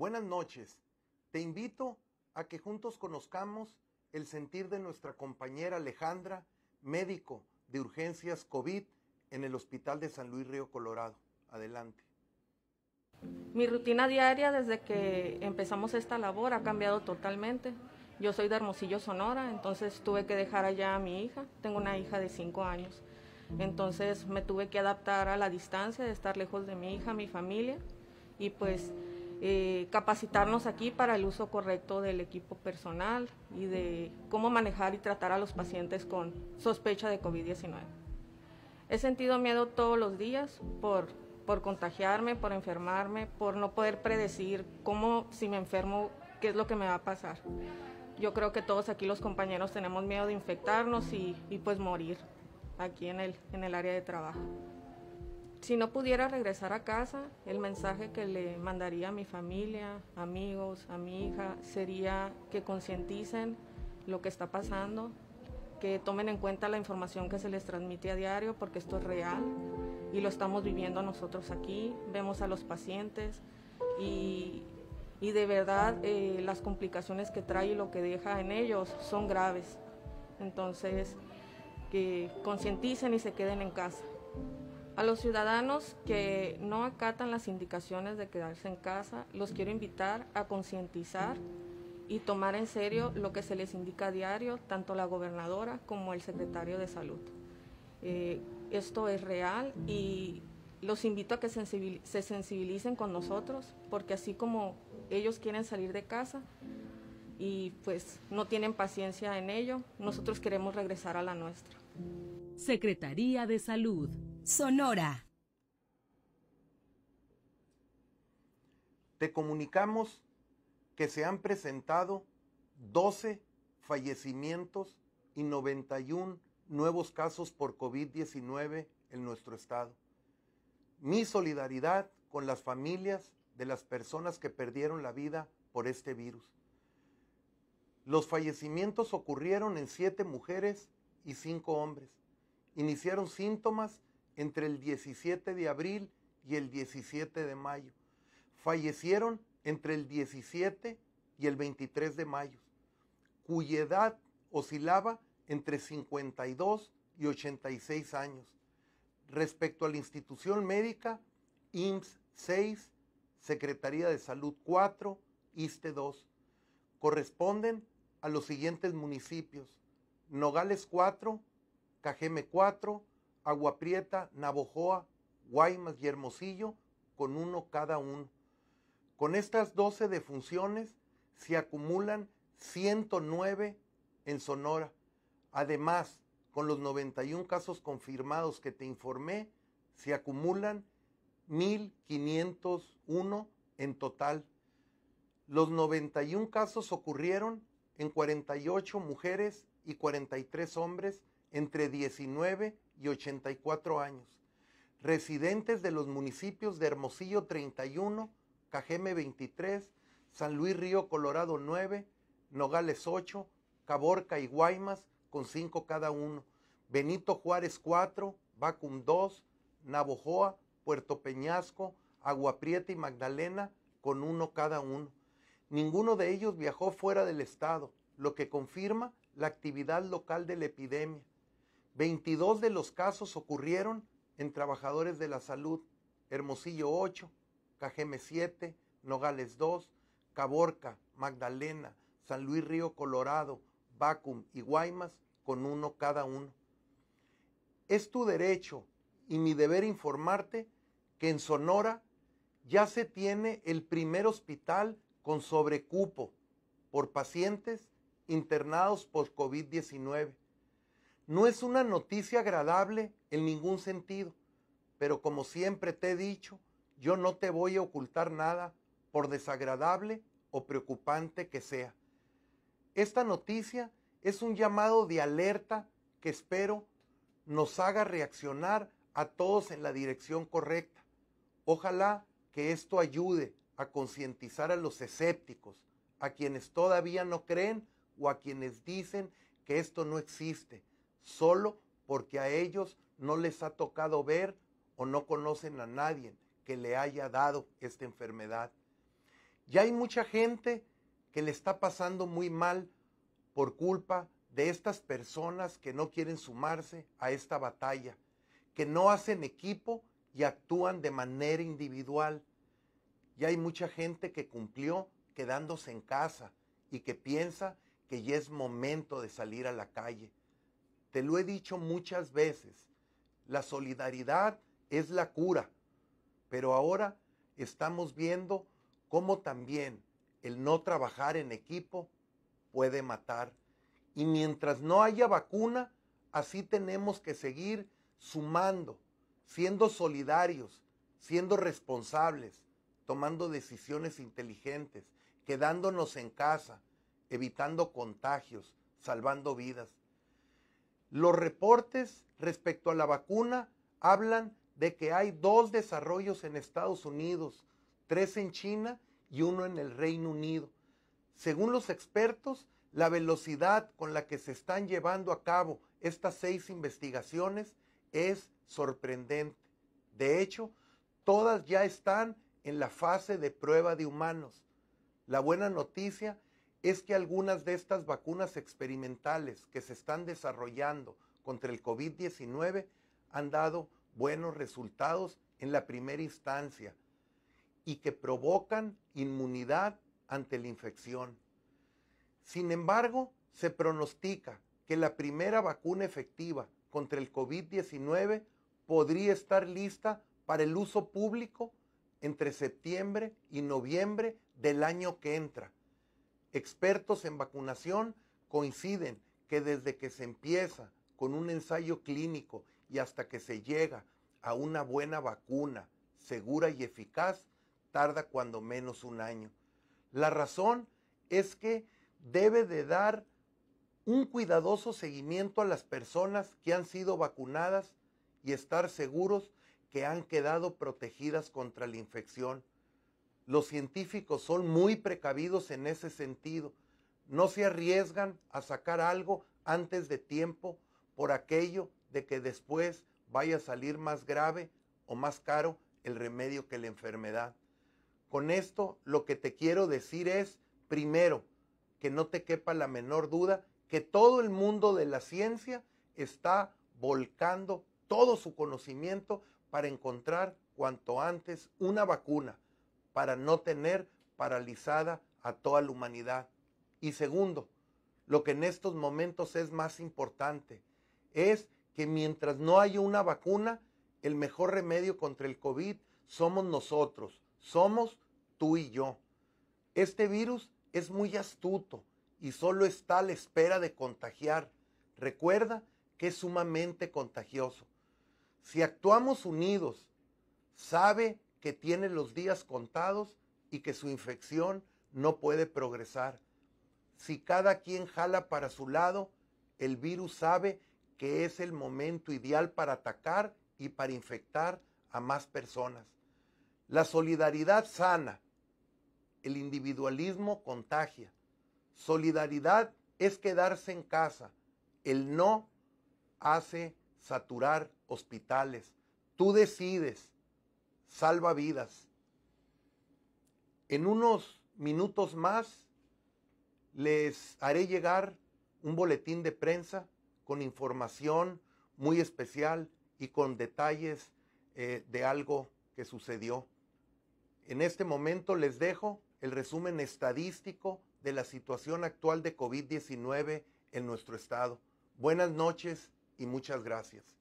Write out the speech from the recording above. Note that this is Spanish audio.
Buenas noches. Te invito a que juntos conozcamos el sentir de nuestra compañera Alejandra, médico de urgencias COVID en el Hospital de San Luis Río Colorado. Adelante. Mi rutina diaria desde que empezamos esta labor ha cambiado totalmente. Yo soy de Hermosillo, Sonora, entonces tuve que dejar allá a mi hija. Tengo una hija de 5 años. Entonces me tuve que adaptar a la distancia de estar lejos de mi hija, mi familia, y pues capacitarnos aquí para el uso correcto del equipo personal y de cómo manejar y tratar a los pacientes con sospecha de COVID-19. He sentido miedo todos los días por contagiarme, por enfermarme, por no poder predecir cómo, si me enfermo, qué es lo que me va a pasar. Yo creo que todos aquí los compañeros tenemos miedo de infectarnos y pues morir aquí en el área de trabajo. Si no pudiera regresar a casa, el mensaje que le mandaría a mi familia, amigos, a mi hija, sería que concienticen lo que está pasando, que tomen en cuenta la información que se les transmite a diario, porque esto es real y lo estamos viviendo nosotros aquí, vemos a los pacientes y de verdad las complicaciones que trae y lo que deja en ellos son graves. Entonces, que concienticen y se queden en casa. A los ciudadanos que no acatan las indicaciones de quedarse en casa, los quiero invitar a concientizar y tomar en serio lo que se les indica a diario, tanto la gobernadora como el secretario de Salud. Esto es real y los invito a que se sensibilicen con nosotros, porque así como ellos quieren salir de casa y pues no tienen paciencia en ello, nosotros queremos regresar a la nuestra. Secretaría de Salud, Sonora. Te comunicamos que se han presentado 12 fallecimientos y 91 nuevos casos por COVID-19 en nuestro estado. Mi solidaridad con las familias de las personas que perdieron la vida por este virus. Los fallecimientos ocurrieron en 7 mujeres y 5 hombres. Iniciaron síntomas entre el 17 de abril y el 17 de mayo. Fallecieron entre el 17 y el 23 de mayo, cuya edad oscilaba entre 52 y 86 años. Respecto a la institución médica, IMSS 6, Secretaría de Salud 4, ISSSTE 2. Corresponden a los siguientes municipios: Nogales 4, Cajeme 4, Agua Prieta, Navojoa, Guaymas y Hermosillo, con 1 cada uno. Con estas 12 defunciones se acumulan 109 en Sonora. Además, con los 91 casos confirmados que te informé, se acumulan 1,501 en total. Los 91 casos ocurrieron en 48 mujeres y 43 hombres entre 19 y 84 años, residentes de los municipios de Hermosillo 31, Cajeme 23, San Luis Río Colorado 9, Nogales 8, Caborca y Guaymas con 5 cada uno, Benito Juárez 4, Bacum 2, Navojoa, Puerto Peñasco, Agua Prieta y Magdalena con 1 cada uno. Ninguno de ellos viajó fuera del estado, lo que confirma la actividad local de la epidemia. 22 de los casos ocurrieron en trabajadores de la salud: Hermosillo 8, Cajeme 7, Nogales 2, Caborca, Magdalena, San Luis Río Colorado, Bacum y Guaymas con 1 cada uno. Es tu derecho y mi deber informarte que en Sonora ya se tiene el primer hospital con sobrecupo por pacientes internados por COVID-19. No es una noticia agradable en ningún sentido, pero como siempre te he dicho, yo no te voy a ocultar nada, por desagradable o preocupante que sea. Esta noticia es un llamado de alerta que espero nos haga reaccionar a todos en la dirección correcta. Ojalá que esto ayude a concientizar a los escépticos, a quienes todavía no creen o a quienes dicen que esto no existe, solo porque a ellos no les ha tocado ver o no conocen a nadie que le haya dado esta enfermedad. Ya hay mucha gente que le está pasando muy mal por culpa de estas personas que no quieren sumarse a esta batalla, que no hacen equipo y actúan de manera individual. Ya hay mucha gente que cumplió quedándose en casa y que piensa que ya es momento de salir a la calle. Te lo he dicho muchas veces, la solidaridad es la cura, pero ahora estamos viendo cómo también el no trabajar en equipo puede matar. Y mientras no haya vacuna, así tenemos que seguir sumando, siendo solidarios, siendo responsables, tomando decisiones inteligentes, quedándonos en casa, evitando contagios, salvando vidas. Los reportes respecto a la vacuna hablan de que hay 2 desarrollos en Estados Unidos, 3 en China y 1 en el Reino Unido. Según los expertos, la velocidad con la que se están llevando a cabo estas 6 investigaciones es sorprendente. De hecho, todas ya están en la fase de prueba de humanos. La buena noticia es que algunas de estas vacunas experimentales que se están desarrollando contra el COVID-19 han dado buenos resultados en la primera instancia y que provocan inmunidad ante la infección. Sin embargo, se pronostica que la primera vacuna efectiva contra el COVID-19 podría estar lista para el uso público entre septiembre y noviembre del año que entra. Expertos en vacunación coinciden que desde que se empieza con un ensayo clínico y hasta que se llega a una buena vacuna segura y eficaz, tarda cuando menos un año. La razón es que debe de dar un cuidadoso seguimiento a las personas que han sido vacunadas y estar seguros que han quedado protegidas contra la infección. Los científicos son muy precavidos en ese sentido. No se arriesgan a sacar algo antes de tiempo por aquello de que después vaya a salir más grave o más caro el remedio que la enfermedad. Con esto lo que te quiero decir es, primero, que no te quepa la menor duda que todo el mundo de la ciencia está volcando todo su conocimiento para encontrar cuanto antes una vacuna para no tener paralizada a toda la humanidad. Y segundo, lo que en estos momentos es más importante es que mientras no haya una vacuna, el mejor remedio contra el COVID somos nosotros, somos tú y yo. Este virus es muy astuto y solo está a la espera de contagiar. Recuerda que es sumamente contagioso. Si actuamos unidos, sabe que tiene los días contados y que su infección no puede progresar. Si cada quien jala para su lado, el virus sabe que es el momento ideal para atacar y para infectar a más personas. La solidaridad sana, el individualismo contagia. Solidaridad es quedarse en casa, el no hace saturar hospitales. Tú decides, salva vidas. En unos minutos más les haré llegar un boletín de prensa con información muy especial y con detalles de algo que sucedió. En este momento les dejo el resumen estadístico de la situación actual de COVID-19 en nuestro estado. Buenas noches y muchas gracias.